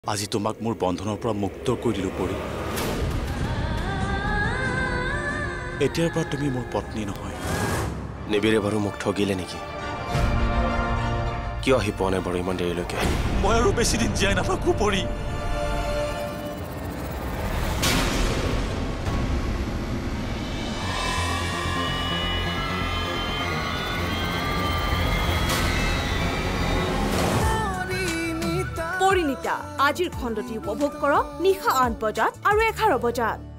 আজি তোমাক মোৰ বন্ধনৰ পৰা মুক্ত কৰি দিলো পৰি এতিয়াৰ পৰা তুমি মোৰ পত্নী নহয় নিবিৰে বাৰু মোক ঠগিলে নেকি কিয় আহি পোৱা নাই বাৰু ইমান দেৰিলৈকে মই আৰু বেছি দিন জীয়াই নাথাকো পৰি Parineeta আজিৰ খণ্ডটি উপভোগ কৰক নিশা ৮ বজাত আৰু ১১ বজাত